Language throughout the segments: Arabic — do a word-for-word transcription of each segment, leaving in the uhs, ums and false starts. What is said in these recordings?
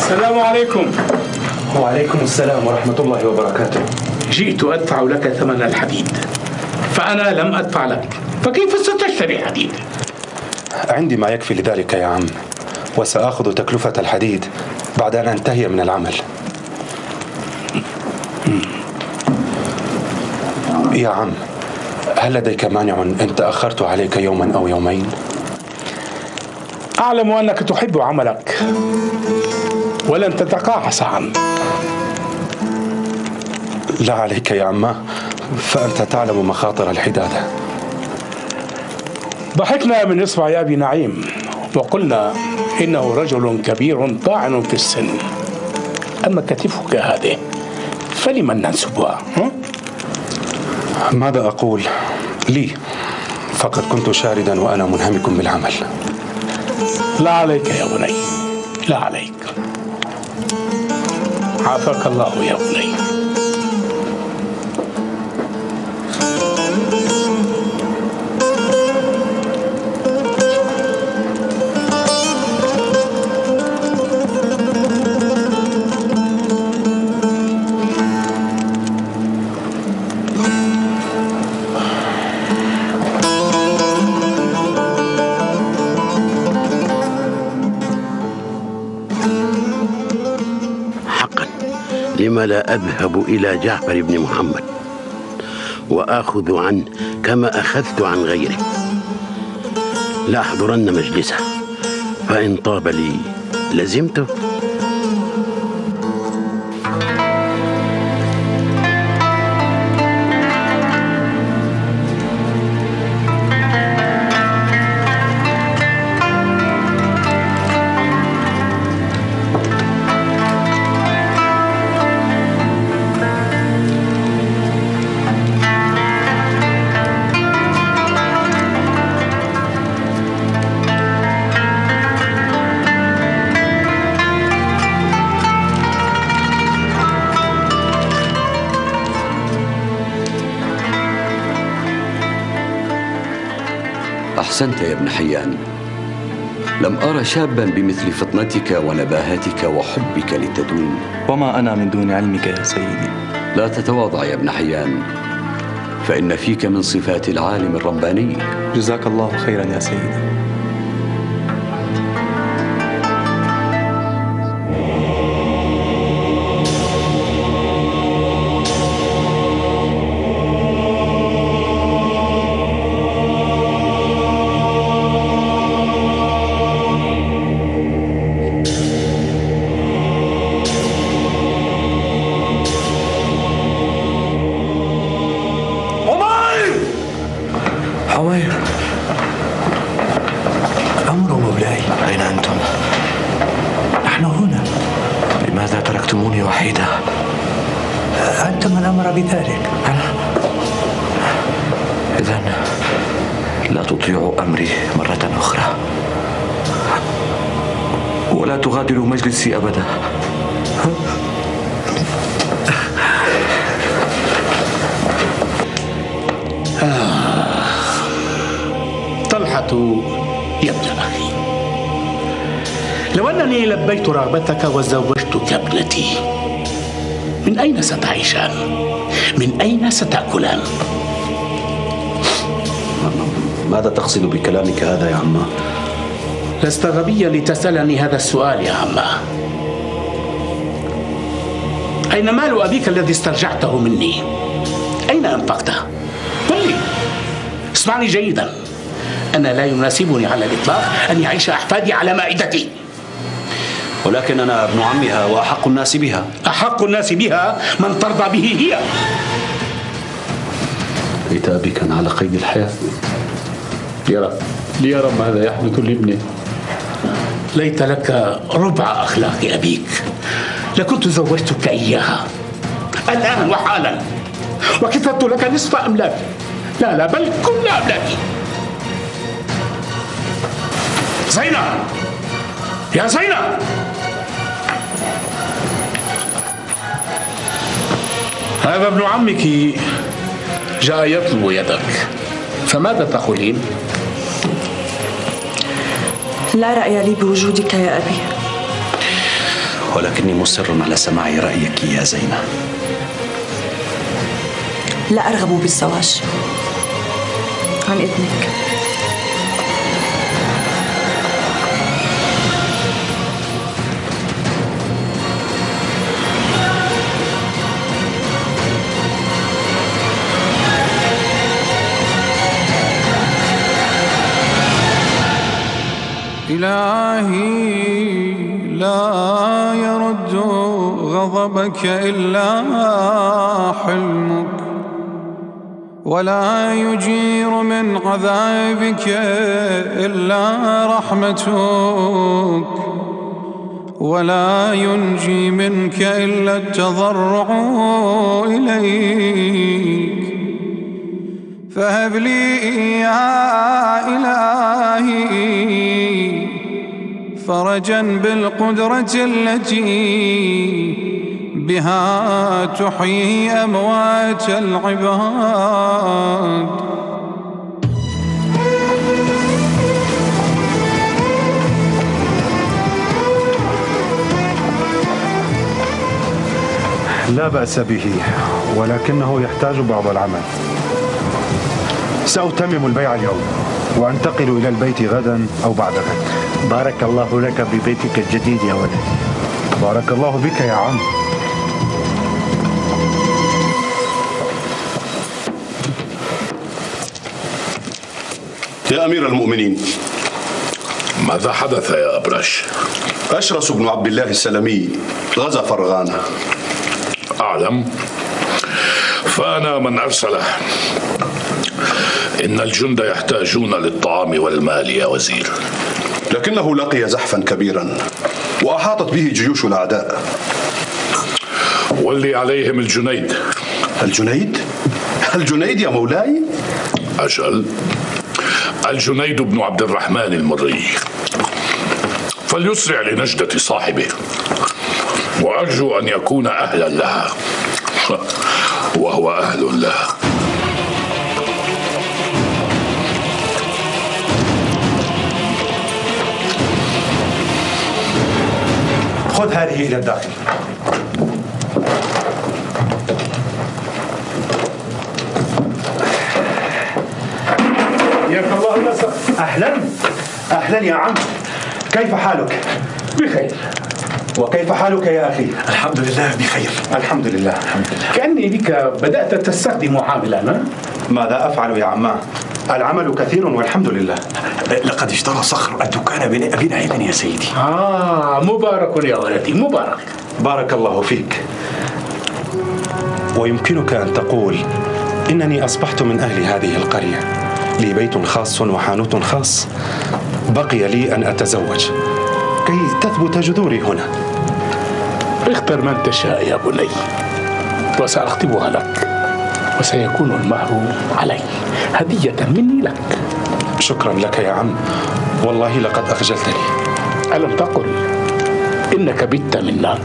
السلام عليكم. وعليكم السلام ورحمة الله وبركاته. جئت أدفع لك ثمن الحديد، فأنا لم أدفع لك، فكيف ستشتري حديد؟ عندي ما يكفي لذلك يا عم، وسأخذ تكلفة الحديد بعد أن أنتهي من العمل. يا عم، هل لديك مانع إن تأخرت عليك يوما أو يومين؟ أعلم أنك تحب عملك ولن تتقاعس عنه. لا عليك يا عم، فأنت تعلم مخاطر الحدادة. ضحكنا من إصبع أبي نعيم وقلنا إنه رجل كبير طاعن في السن، أما كتفك هذه فلمن ننسبها؟ ماذا أقول؟ لي، فقد كنت شاردا وأنا منهمك بالعمل. لا عليك يا بني، لا عليك. عافاك الله يا بني. لما لا أذهب إلى جعفر بن محمد وآخذ عنه كما أخذت عن غيره؟ لا أحضرن مجلسه، فإن طاب لي لزمته. أحسنت يا ابن حيان. لم أرى شابا بمثل فطنتك ونباهتك وحبك للتدوين. وما أنا من دون علمك يا سيدي. لا تتواضع يا ابن حيان، فإن فيك من صفات العالم الرباني. جزاك الله خيرا يا سيدي. مجلسي أبدا. آه. طلحة يا ابن أخي، لو أنني لبيت رغبتك وزوجتك ابنتي، من أين ستعيشان؟ من أين ستأكلان؟ ماذا تقصد بكلامك هذا يا عماه؟ لست غبيا لتسألني هذا السؤال يا عماه. أين مال أبيك الذي استرجعته مني؟ أين أنفقته؟ قل لي. اسمعني جيدا، أنا لا يناسبني على الإطلاق أن يعيش أحفادي على مائدتي. ولكن أنا ابن عمها وأحق الناس بها. أحق الناس بها من ترضى به هي. بيت أبي كان على قيد الحياة. ليرى ليرى ماذا يحدث لابنه. ليت لك ربع أخلاق أبيك لكنت زوجتك إياها الآن وحالا، وكتبت لك نصف أملاكي، لا لا بل كل أملاكي. زينب، يا زينب، هذا ابن عمك جاء يطلب يدك، فماذا تقولين؟ لا رأي لي بوجودك يا أبي. ولكني مصر على سماع رأيك يا زينة. لا أرغب بالزواج. عن إذنك. إلهي لا يرد غضبك إلا حلمك، ولا يجير من عذابك إلا رحمتك، ولا ينجي منك إلا التضرع إليك. فهب لي يا إلهي فرجا بالقدرة التي بها تحيي أموات العباد. لا بأس به، ولكنه يحتاج بعض العمل. سأتمم البيع اليوم وأنتقل إلى البيت غدا أو بعد غد. بارك الله لك ببيتك الجديد يا ولد. بارك الله بك يا عم. يا أمير المؤمنين، ماذا حدث يا أبرش؟ أشرس بن عبد الله السلمي غزا فرغانة. أعلم، فأنا من أرسله. إن الجند يحتاجون للطعام والمال يا وزير. لكنه لقي زحفا كبيرا وأحاطت به جيوش الأعداء. ولي عليهم الجنيد. الجنيد؟ الجنيد يا مولاي؟ أجل، الجنيد بن عبد الرحمن المري، فليسرع لنجدة صاحبه، وأرجو أن يكون أهلا لها وهو أهل لها. خذ هذه إلى الداخل. حياك الله النصر. أهلا أهلا يا عم، كيف حالك؟ بخير. وكيف حالك يا أخي؟ الحمد لله بخير. الحمد لله الحمد لله. كأني بك بدأت تستخدم عاملا. ماذا أفعل يا عماه؟ العمل كثير والحمد لله. لقد اشترى صخر الدكان بأبي نعيم يا سيدي. آه مبارك يا ولدي مبارك. بارك الله فيك. ويمكنك أن تقول إنني أصبحت من أهل هذه القرية، لي بيت خاص وحانوت خاص. بقي لي أن أتزوج كي تثبت جذوري هنا. اختر من تشاء يا بني، وسأخطبها لك، وسيكون المهر علي هدية مني لك. شكرا لك يا عم، والله لقد أخجلتني. ألم تقل إنك بت منا؟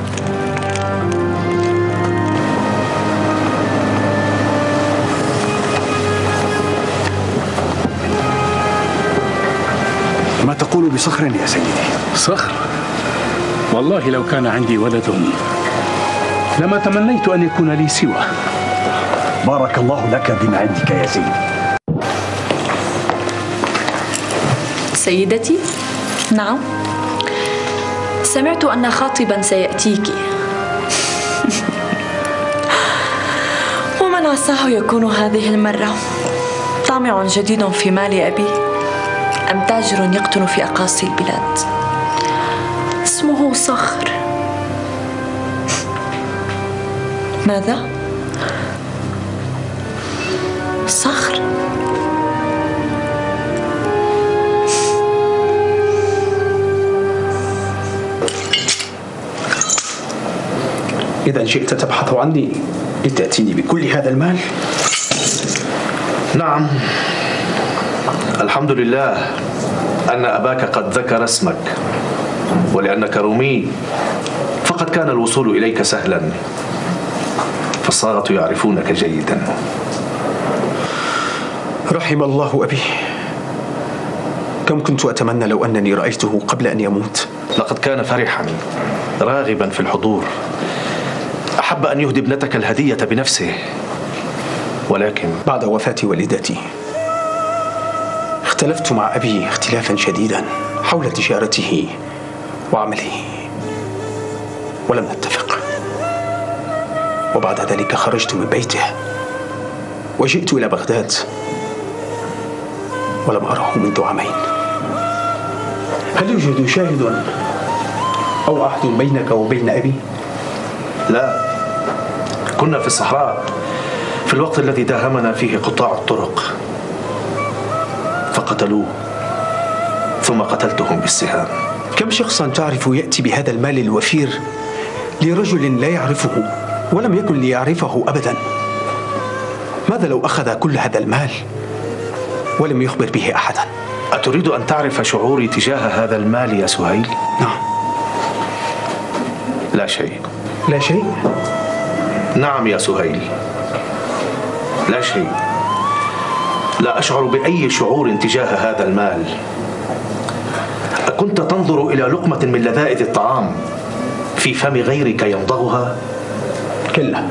ما تقول بصخر يا سيدي؟ صخر؟ والله لو كان عندي ولد لما تمنيت أن يكون لي سواه. بارك الله لك بما عندك يا سيدي. سيدتي، نعم، سمعت أن خاطبا سيأتيك. ومن عساه يكون هذه المرة؟ طامع جديد في مال أبي أم تاجر يقطن في أقاصي البلاد؟ اسمه صخر. ماذا؟ صخر؟ إذا شئت تبحث عني لتأتيني بكل هذا المال؟ نعم، الحمد لله أن أباك قد ذكر اسمك، ولأنك رومي فقد كان الوصول إليك سهلا، فالصاغة يعرفونك جيدا. رحم الله أبي، كم كنت أتمنى لو أنني رأيته قبل أن يموت. لقد كان فرحا راغبا في الحضور، أحب أن يهدي ابنتك الهدية بنفسه، ولكن بعد وفاة والدتي اختلفت مع أبي اختلافا شديدا حول تجارته وعمله، ولم نتفق. وبعد ذلك خرجت من بيته وجئت إلى بغداد، ولم أره منذ عامين. هل يوجد شاهد أو عهد بينك وبين أبي؟ لا، كنا في الصحراء في الوقت الذي داهمنا فيه قطاع الطرق، فقتلوه ثم قتلتهم بالسهام. كم شخصا تعرف يأتي بهذا المال الوفير لرجل لا يعرفه ولم يكن ليعرفه أبدا؟ ماذا لو أخذ كل هذا المال ولم يخبر به أحدا؟ أتريد أن تعرف شعوري تجاه هذا المال يا سهيل؟ نعم. لا شيء. لا شيء؟ نعم يا سهيل، لا شيء. لا أشعر بأي شعور تجاه هذا المال. أكنت تنظر إلى لقمة من لذائذ الطعام في فم غيرك يمضغها؟ كلا.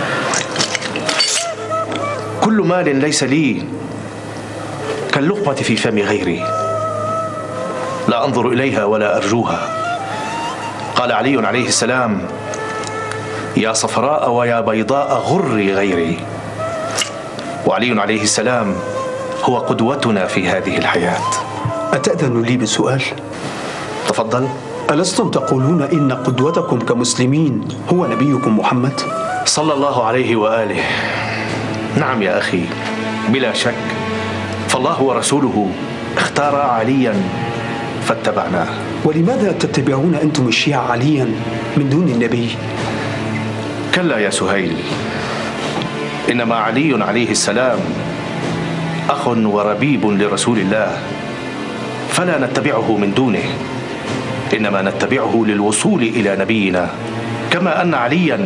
كل مال ليس لي كاللقمة في فم غيري، لا أنظر إليها ولا أرجوها. قال علي عليه السلام: يا صفراء ويا بيضاء غري غيري. وعلي عليه السلام هو قدوتنا في هذه الحياة. أتأذن لي بسؤال؟ تفضل. ألستم تقولون إن قدوتكم كمسلمين هو نبيكم محمد صلى الله عليه وآله؟ نعم يا أخي، بلا شك، فالله ورسوله اختار عليا فاتبعناه. ولماذا تتبعون أنتم الشيعة عليا من دون النبي؟ كلا يا سهيل، إنما علي عليه السلام أخ وربيب لرسول الله، فلا نتبعه من دونه، إنما نتبعه للوصول إلى نبينا، كما أن عليا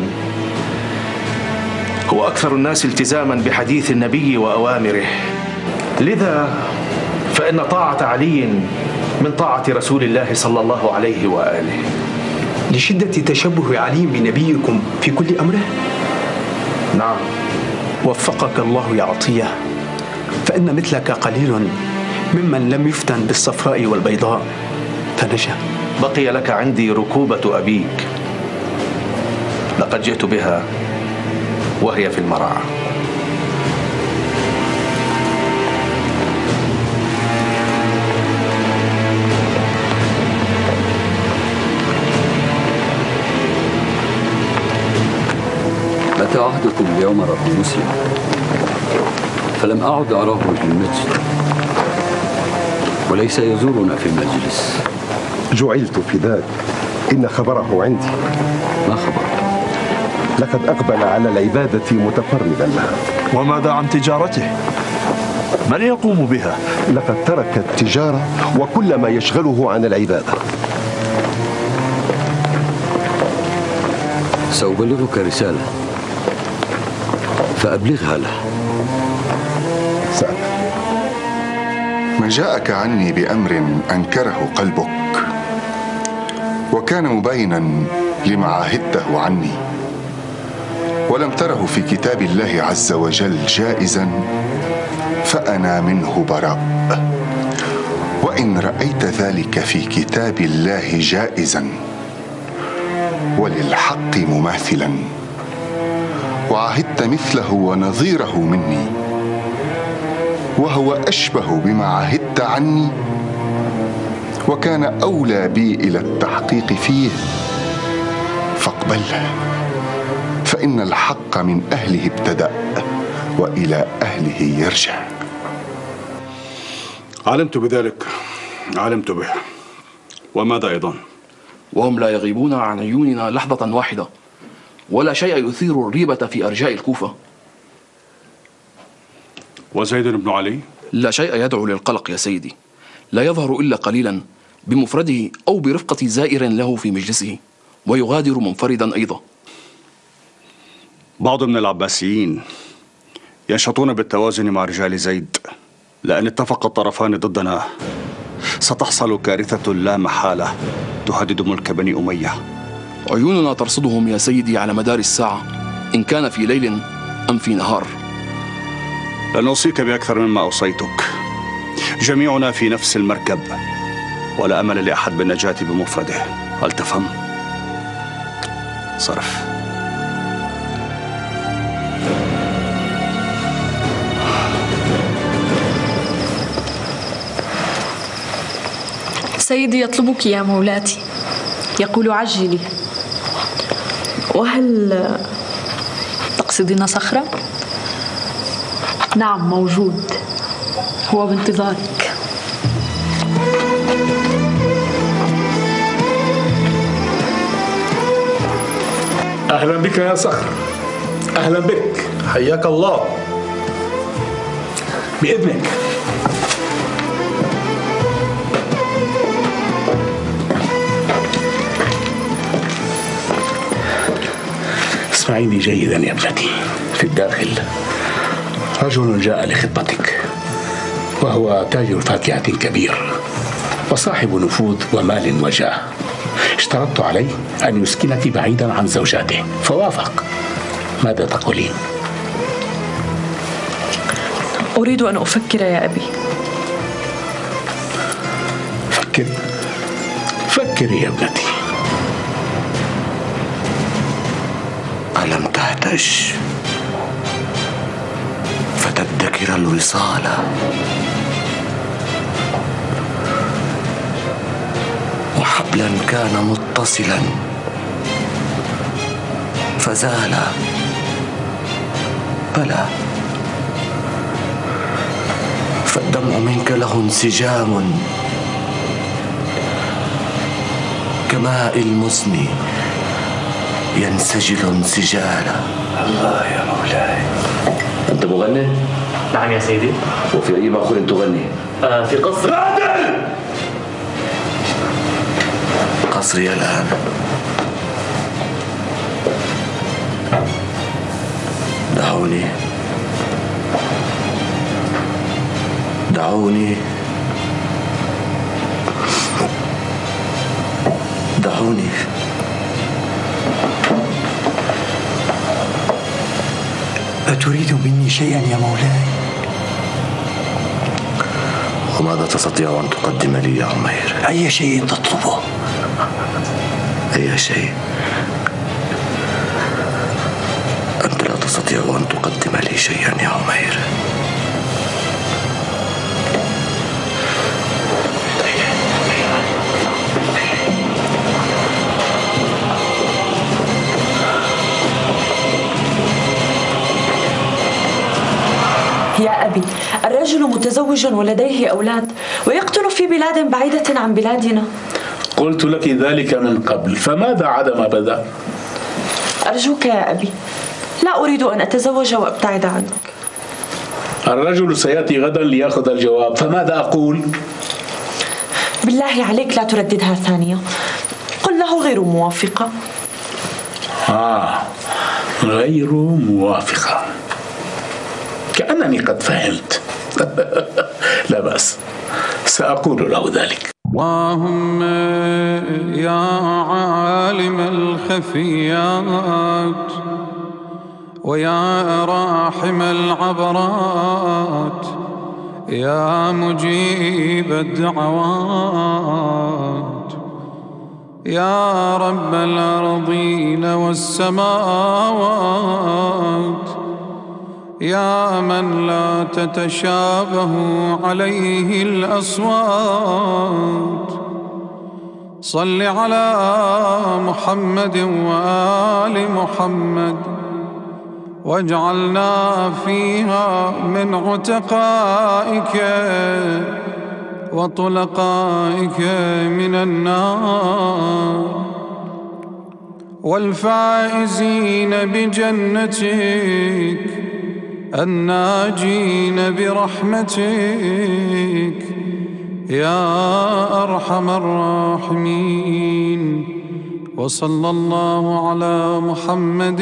هو أكثر الناس التزاما بحديث النبي وأوامره. لذا فإن طاعة علي من طاعة رسول الله صلى الله عليه وآله. لشدة تشبه علي بنبيكم في كل أمره؟ نعم. وفقك الله يا عطية، فإن مثلك قليل ممن لم يفتن بالصفراء والبيضاء فنجا. بقي لك عندي ركوبة أبيك، لقد جئت بها وهي في المرعى. متى عهدكم بعمر بن مسلم؟ فلم أعد أراه في المسجد وليس يزورنا في المجلس. جعلت فداك، إن خبره عندي. ما خبر؟ لقد أقبل على العبادة متفردا لها. وماذا عن تجارته؟ من يقوم بها؟ لقد ترك التجارة وكل ما يشغله عن العبادة. سأبلغك رسالة فأبلغها له. سأل. من جاءك عني بأمر أنكره قلبك وكان مبينا لما عاهدته عني ولم تره في كتاب الله عز وجل جائزا فأنا منه براء، وإن رأيت ذلك في كتاب الله جائزا وللحق مماثلا وعهدت مثله ونظيره مني وهو أشبه بما عهدت عني وكان أولى بي إلى التحقيق فيه فاقبله، فإن الحق من أهله ابتدأ وإلى أهله يرجع. علمت بذلك، علمت به. وماذا أيضا؟ وهم لا يغيبون عن عيوننا لحظة واحدة، ولا شيء يثير الريبة في أرجاء الكوفة. وزيد بن علي؟ لا شيء يدعو للقلق يا سيدي، لا يظهر إلا قليلا بمفرده أو برفقة زائر له في مجلسه، ويغادر منفردا أيضا. بعض من العباسيين ينشطون بالتوازن مع رجال زيد، لأن اتفق الطرفان ضدنا ستحصل كارثة لا محالة. تهدد ملك بني أمية. عيوننا ترصدهم يا سيدي على مدار الساعة، إن كان في ليل أم في نهار. لن أوصيك بأكثر مما أوصيتك. جميعنا في نفس المركب، ولا أمل لأحد بالنجاة بمفرده. هل تفهم؟ صرف. سيدي يطلبك يا مولاتي، يقول عجلي. وهل تقصدين صخرة؟ نعم موجود، هو بانتظارك. أهلا بك يا صخر، أهلا بك. حياك الله. بإذنك. اسمعيني جيدا يا ابنتي. في الداخل رجل جاء لخطبتك، وهو تاجر فاكهة كبير وصاحب نفوذ ومال وجاه. اشترطت عليه أن يسكنك بعيدا عن زوجاته فوافق. ماذا تقولين؟ أريد أن أفكر يا أبي. فكر فكري يا ابنتي. ألم تهتج فتدكر الوصال؟ وحبلا كان متصلا فزال؟ بلى، فالدمع منك له انسجام كماء المزن ينسجل انسجالا. الله يا مولاي. أنت مغني؟ نعم يا سيدي. وفي أي مأخذ تغني؟ آه في قصر. عادل! قصري الآن. دعوني دعوني دعوني أتريد مني شيئا يا مولاي؟ وماذا تستطيع أن تقدم لي يا عمير؟ أي شيء تطلبه. أي شيء. أنت لا تستطيع أن تقدم لي شيئا يا عمير. يا أبي، الرجل متزوج ولديه أولاد ويقتل في بلاد بعيدة عن بلادنا. قلت لك ذلك من قبل، فماذا عاد ما بدأ؟ أرجوك يا أبي، لا أريد أن أتزوج وأبتعد عنك. الرجل سيأتي غدا ليأخذ الجواب، فماذا أقول؟ بالله عليك لا ترددها ثانية، قل له غير موافقة. آه غير موافقة، كأنني قد فهمت. لا بأس، سأقول له ذلك. اللهم يا عالم الخفيات ويا راحم العبرات يا مجيب الدعوات يا رب الأرضين والسماوات يا من لا تتشابه عليه الأصوات صل على محمد وآل محمد واجعلنا فيها من عتقائك وطلقائك من النار والفائزين بجنتك الناجين برحمتك يا أرحم الراحمين. وصلى الله على محمد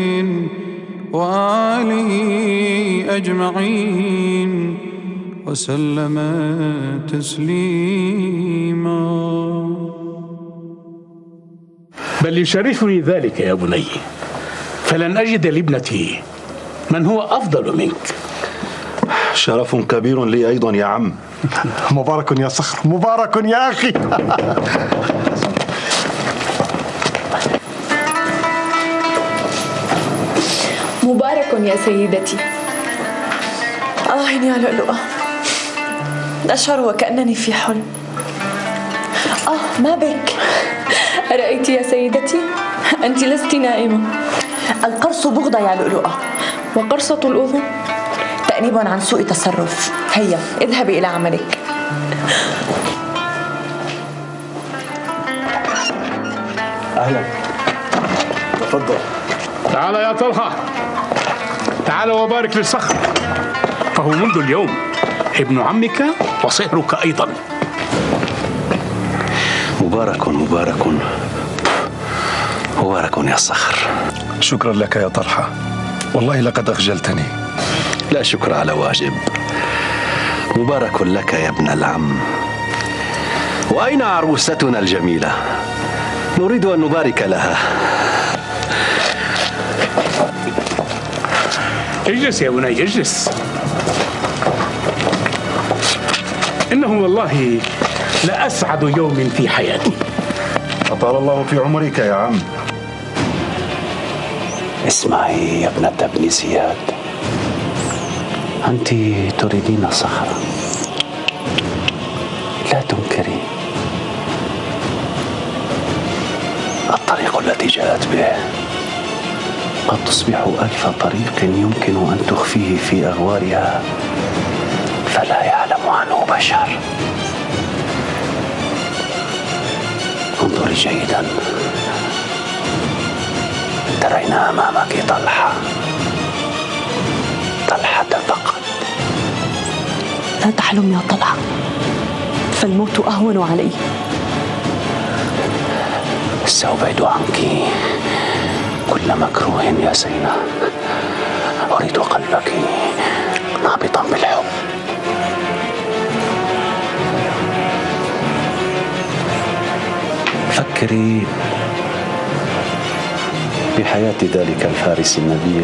وآله أجمعين وسلم تسليما. بل يشرفني ذلك يا بني، فلن أجد لابنتي من هو أفضل منك. شرف كبير لي أيضا يا عم. مبارك يا صخر، مبارك يا أخي. مبارك يا سيدتي. آه يا لؤلؤة، أشعر وكأنني في حلم. آه ما بك؟ أرأيت يا سيدتي؟ أنت لست نائمة. القرص بغضة يا لؤلؤة، وقرصة الأذن تأنيب عن سوء تصرف. هيا اذهبي إلى عملك. أهلا، تفضل. تعال يا طلحة، تعال وبارك للصخر، فهو منذ اليوم ابن عمك وصهرك أيضا. مبارك مبارك مبارك يا صخر. شكرا لك يا طلحة، والله لقد أخجلتني. لا شكر على واجب. مبارك لك يا ابن العم. وأين عروستنا الجميلة؟ نريد أن نبارك لها. اجلس يا بني اجلس. إنه والله لأسعد يوم في حياتي. أطال الله في عمرك يا عم. اسمعي يا ابنة ابن زياد، أنت تريدين صخرا، لا تنكري. الطريق الذي جاءت به قد تصبح ألف طريق يمكن أن تخفيه في أغوارها فلا يعلم عنه بشر. انظري جيدا، ترين أمامك طلحة، طلحة فقط. لا تحلم يا طلحة، فالموت أهون علي. سأبعد عنك كل مكروه يا زينة. أريد قلبك نابضا بالحب. فكري بحياة ذلك الفارس النبيل،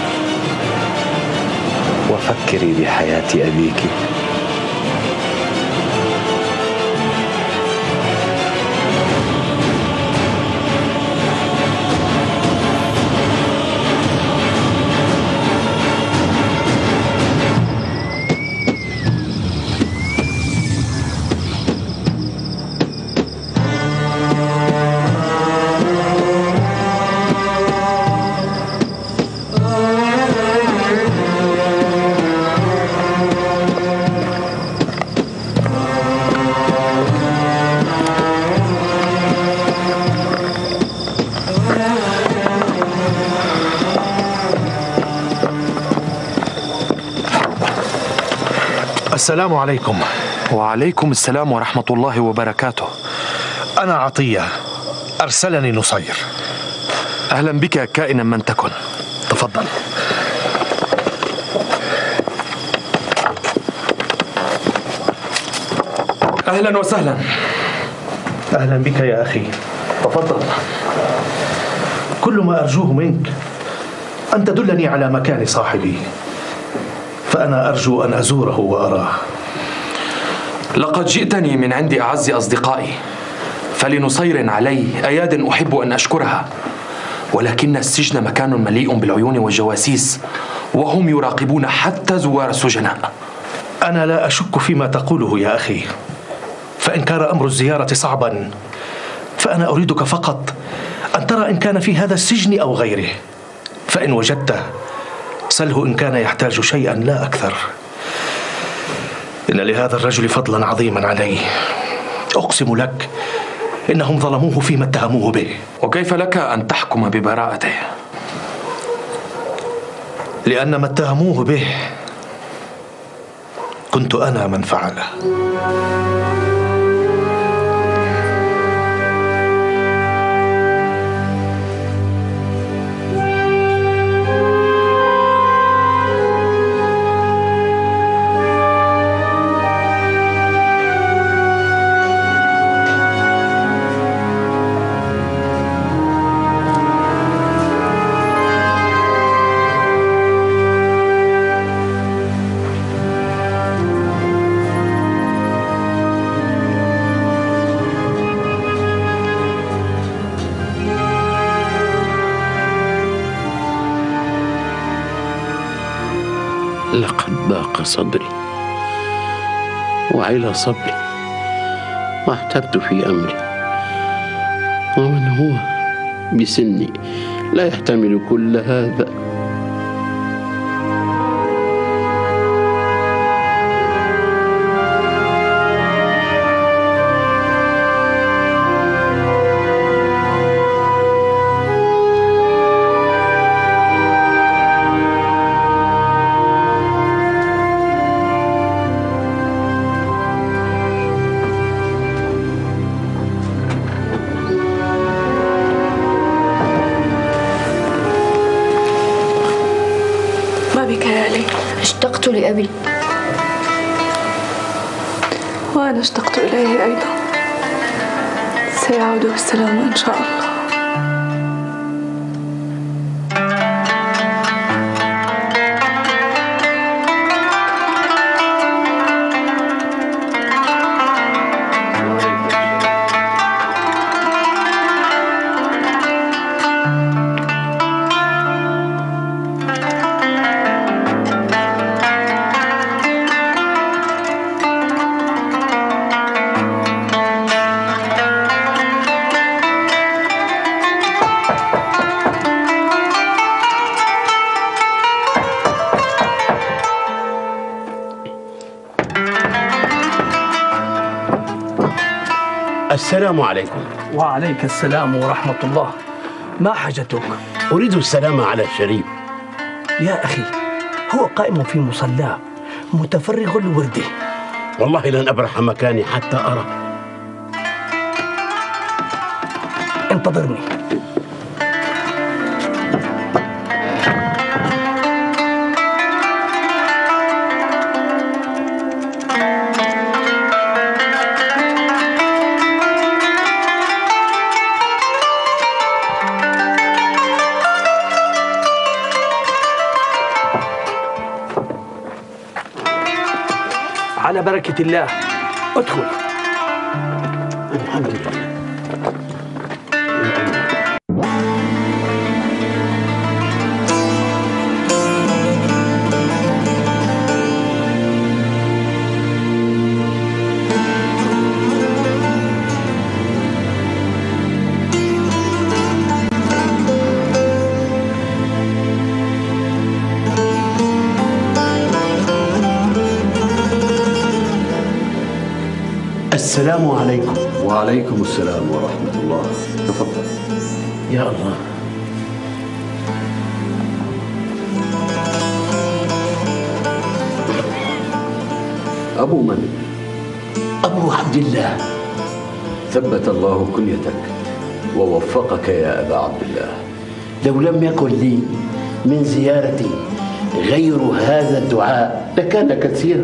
وفكري بحياة أبيك. السلام عليكم. وعليكم السلام ورحمة الله وبركاته. أنا عطية، أرسلني نصير. أهلا بك كائنا من تكن. تفضل. أهلا وسهلا. أهلا بك يا أخي، تفضل. كل ما أرجوه منك أن تدلني على مكان صاحبي، فأنا أرجو أن أزوره وأراه. لقد جئتني من عند أعز أصدقائي، فلنصير علي أياد أحب أن أشكرها، ولكن السجن مكان مليء بالعيون والجواسيس، وهم يراقبون حتى زوار السجناء. أنا لا أشك فيما تقوله يا أخي، فإن كان أمر الزيارة صعبا فأنا أريدك فقط أن ترى إن كان في هذا السجن أو غيره، فإن وجدته سله إن كان يحتاج شيئا لا أكثر. إن لهذا الرجل فضلا عظيما علي، أقسم لك إنهم ظلموه فيما اتهموه به. وكيف لك أن تحكم ببراءته؟ لأن ما اتهموه به كنت أنا من فعله. لقد ضاق صدري وعلى صبري واحترت في أمري، ومن هو بسني لا يحتمل كل هذا. اشتقت لأبي وأنا اشتقت إليه أيضا. سيعود بالسلام إن شاء الله. السلام عليكم. وعليك السلام ورحمة الله. ما حاجتك؟ أريد السلام على الشريف. يا أخي، هو قائم في مصلاه متفرغ لورده. والله لن أبرح مكاني حتى أرى. انتظرني. على بركة الله، ادخل. الحمد لله. السلام عليكم. وعليكم السلام ورحمة الله. تفضل. يا الله. أبو من؟ أبو عبد الله. ثبت الله كنيتك ووفقك يا أبا عبد الله. لو لم يكن لي من زيارتي غير هذا الدعاء لكان كثيرا.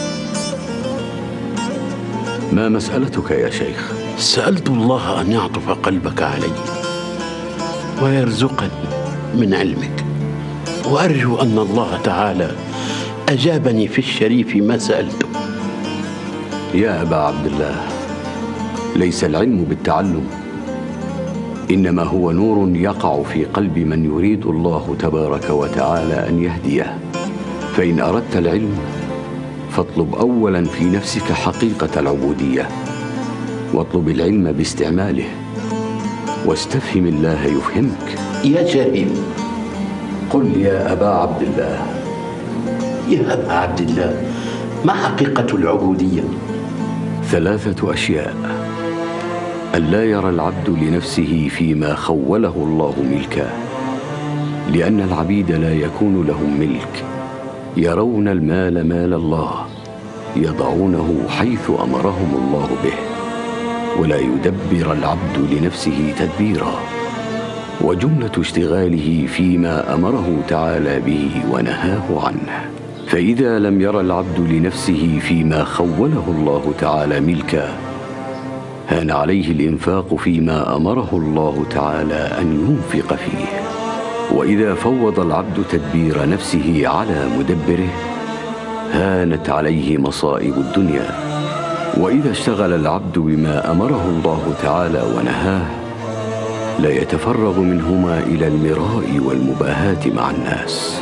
ما مسألتك يا شيخ؟ سألت الله أن يعطف قلبك علي ويرزقني من علمك، وأرجو أن الله تعالى أجابني في الشريف ما سألته. يا أبا عبد الله، ليس العلم بالتعلم، إنما هو نور يقع في قلب من يريد الله تبارك وتعالى أن يهديه. فإن أردت العلم فاطلب أولا في نفسك حقيقة العبودية، واطلب العلم باستعماله، واستفهم الله يفهمك. يا شريف، قل يا أبا عبد الله. يا أبا عبد الله، ما حقيقة العبودية؟ ثلاثة أشياء: ألا يرى العبد لنفسه فيما خوله الله ملكا، لأن العبيد لا يكون لهم ملك، يرون المال مال الله، يضعونه حيث أمرهم الله به، ولا يدبر العبد لنفسه تدبيرا. وجملة اشتغاله فيما أمره تعالى به ونهاه عنه. فإذا لم يرى العبد لنفسه فيما خوله الله تعالى ملكا، هان عليه الإنفاق فيما أمره الله تعالى أن ينفق فيه. وإذا فوض العبد تدبير نفسه على مدبره، هانت عليه مصائب الدنيا. وإذا اشتغل العبد بما أمره الله تعالى ونهاه، لا يتفرغ منهما إلى المراء والمباهاة مع الناس،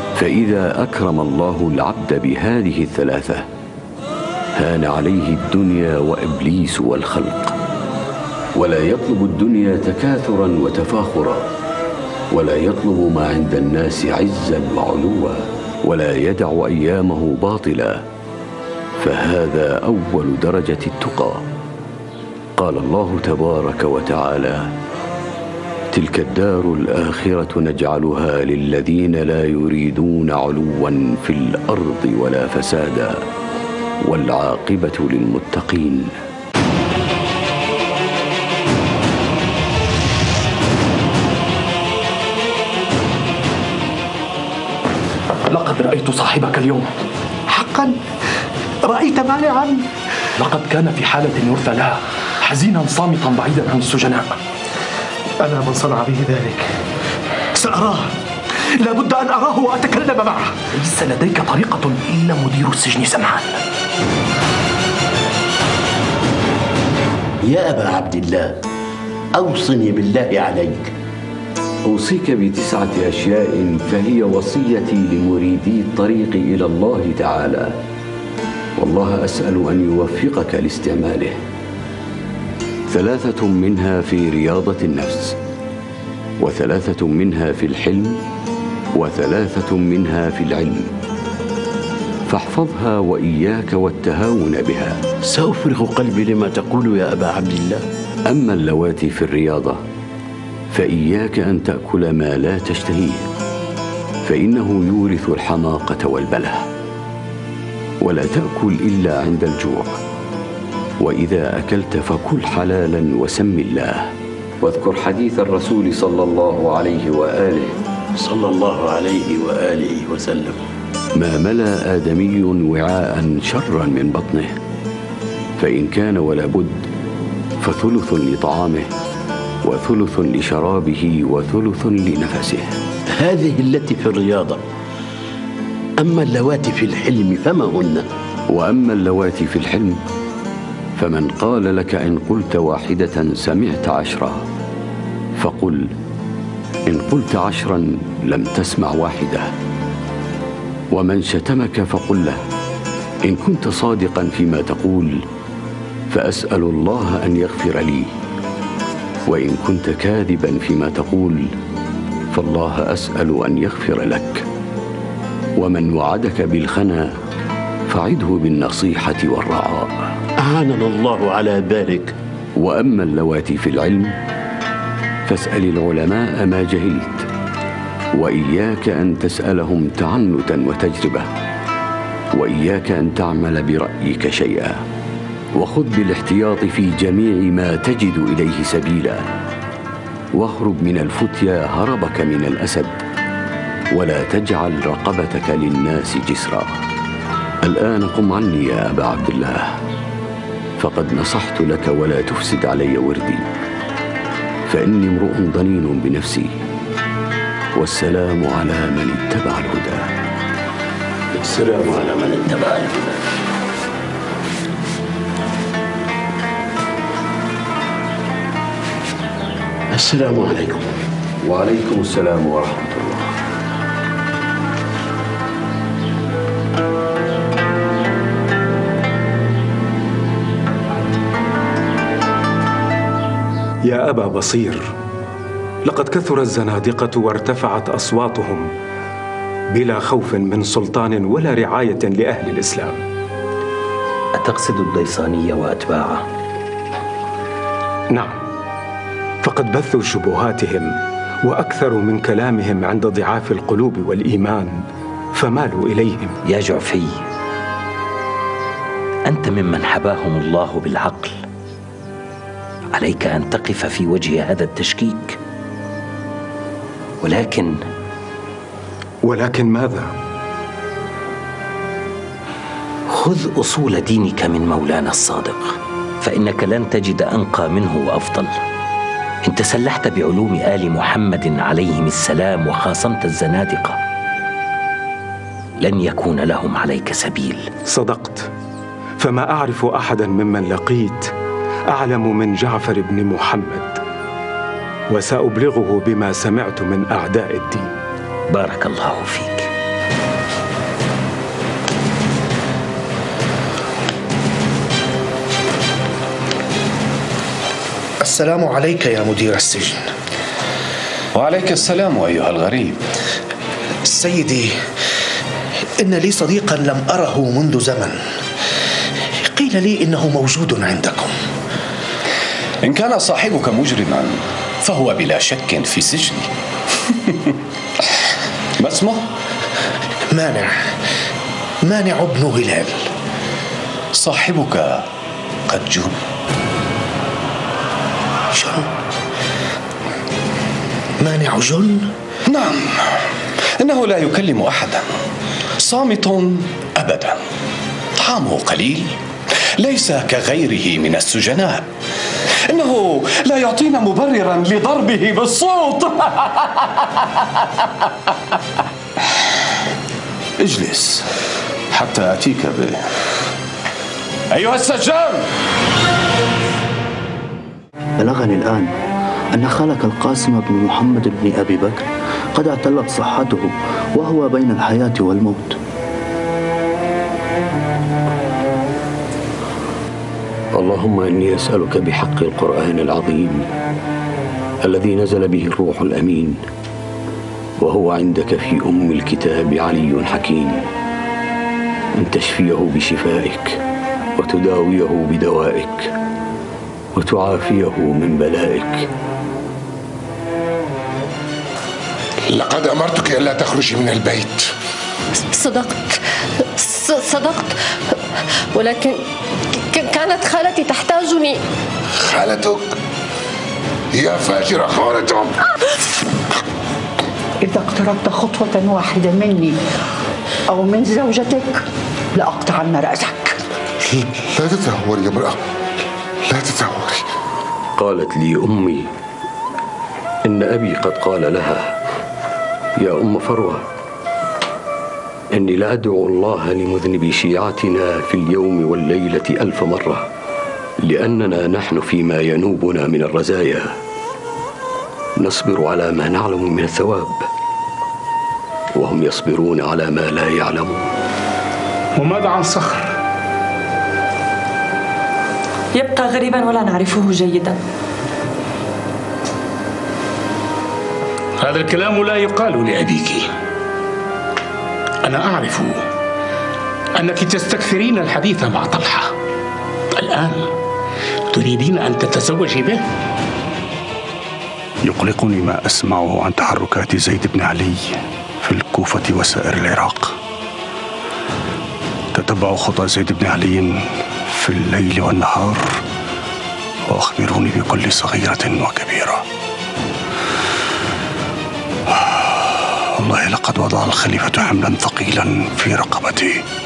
فإذا أكرم الله العبد بهذه الثلاثة هان عليه الدنيا وإبليس والخلق، ولا يطلب الدنيا تكاثرا وتفاخرا، ولا يطلب ما عند الناس عزا وعلوا، ولا يدع أيامه باطلا، فهذا أول درجة التقى. قال الله تبارك وتعالى: تلك الدار الآخرة نجعلها للذين لا يريدون علوا في الأرض ولا فسادا والعاقبة للمتقين. لقد رأيت صاحبك اليوم. حقا؟ رأيت مانعا؟ لقد كان في حالة يرثى لها، حزينا صامتا بعيدا عن السجناء. أنا من صنع به ذلك. سأراه، لابد أن أراه وأتكلم معه. ليس لديك طريقة إلا مدير السجن سمعان. يا أبا عبد الله، أوصني بالله عليك. أوصيك بتسعة أشياء فهي وصيتي لمريدي الطريق إلى الله تعالى، والله أسأل أن يوفقك لاستعماله. ثلاثة منها في رياضة النفس، وثلاثة منها في الحلم، وثلاثة منها في العلم، فاحفظها وإياك والتهاون بها. سأفرغ قلبي لما تقول يا أبا عبد الله. أما اللواتي في الرياضة فإياك أن تأكل ما لا تشتهيه، فإنه يورث الحماقة والبله. ولا تأكل إلا عند الجوع، وإذا أكلت فكل حلالا وسم الله. واذكر حديث الرسول صلى الله عليه وآله صلى الله عليه وآله وسلم: ما ملأ آدمي وعاء شرا من بطنه، فإن كان ولا بد فثلث لطعامه وثلث لشرابه وثلث لنفسه. هذه التي في الرياضة. أما اللواتي في الحلم فما هن؟ وأما اللواتي في الحلم فمن قال لك إن قلت واحدة سمعت عشرة، فقل إن قلت عشرا لم تسمع واحدة. ومن شتمك فقل له إن كنت صادقا فيما تقول فأسأل الله أن يغفر لي، وإن كنت كاذبا فيما تقول فالله أسأل أن يغفر لك. ومن وعدك بالخنا فعده بالنصيحة والرعاء. أعاننا الله على ذلك. وأما اللواتي في العلم فاسأل العلماء ما جهلت، وإياك أن تسألهم تعنتا وتجربة، وإياك أن تعمل برأيك شيئا، وخذ بالاحتياط في جميع ما تجد إليه سبيلا، واهرب من الفتيا هربك من الأسد، ولا تجعل رقبتك للناس جسرا. الآن قم عني يا أبا عبد الله، فقد نصحت لك ولا تفسد علي وردي، فإني امرؤ ضنين بنفسي، والسلام على من اتبع الهدى. السلام على من اتبع الهدى. السلام عليكم. وعليكم السلام ورحمة الله. يا أبا بصير، لقد كثر الزنادقة وارتفعت أصواتهم بلا خوف من سلطان ولا رعاية لأهل الإسلام. أتقصد الديصانية وأتباعه؟ نعم، فقد بثوا شبهاتهم وأكثروا من كلامهم عند ضعاف القلوب والإيمان فمالوا إليهم. يا جعفي، أنت ممن حباهم الله بالعقل، عليك أن تقف في وجه هذا التشكيك. ولكن ولكن ماذا؟ خذ أصول دينك من مولانا الصادق، فإنك لن تجد أنقى منه وأفضل. إن تسلحت بعلوم آل محمد عليهم السلام وخاصمت الزنادقة لن يكون لهم عليك سبيل. صدقت، فما أعرف أحدا ممن لقيت أعلم من جعفر بن محمد، وسأبلغه بما سمعت من أعداء الدين. بارك الله فيك. السلام عليك يا مدير السجن. وعليك السلام أيها الغريب. سيدي، إن لي صديقا لم أره منذ زمن، قيل لي إنه موجود عندكم. إن كان صاحبك مجرما فهو بلا شك في سجني. ما اسمه؟ مانع مانع ابن هلال. صاحبك قد جن. جن؟ مانع جن؟ نعم، إنه لا يكلم أحدا، صامت أبدا، طعامه قليل، ليس كغيره من السجناء، إنه لا يعطينا مبررا لضربه بالصوت. اجلس حتى أتيك به. أيها السجان! بلغني الآن أن خالك القاسم بن محمد بن أبي بكر قد اعتلت صحته وهو بين الحياة والموت. اللهم إني أسألك بحق القرآن العظيم الذي نزل به الروح الأمين وهو عندك في أم الكتاب علي حكيم أن تشفيه بشفائك وتداويه بدوائك وتعافيه من بلائك. لقد أمرتك ألا تخرجي من البيت. صدقت صدقت ولكن كانت خالتي تحتاجني. خالتك؟ يا فاجرة، خالتك! إذا اقتربت خطوة واحدة مني أو من زوجتك لأقطعن رأسك. لا تتهوري يا امرأة، لا تتهوري. قالت لي أمي إن أبي قد قال لها: يا أم فروة، إني لأدعو الله لمذنبي شيعتنا في اليوم والليلة ألف مرة، لأننا نحن فيما ينوبنا من الرزايا نصبر على ما نعلم من الثواب، وهم يصبرون على ما لا يعلمون. وماذا عن صخر؟ يبقى غريبا ولا نعرفه جيدا. هذا الكلام لا يقال لأبيك. أنا أعرف أنك تستكثرين الحديث مع طلحة. الآن تريدين أن تتزوجي به؟ يقلقني ما أسمعه عن تحركات زيد بن علي في الكوفة وسائر العراق. تتبعوا خطى زيد بن علي في الليل والنهار وأخبروني بكل صغيرة وكبيرة. والله لقد وضع الخليفة حملا ثقيلا في رقبتي.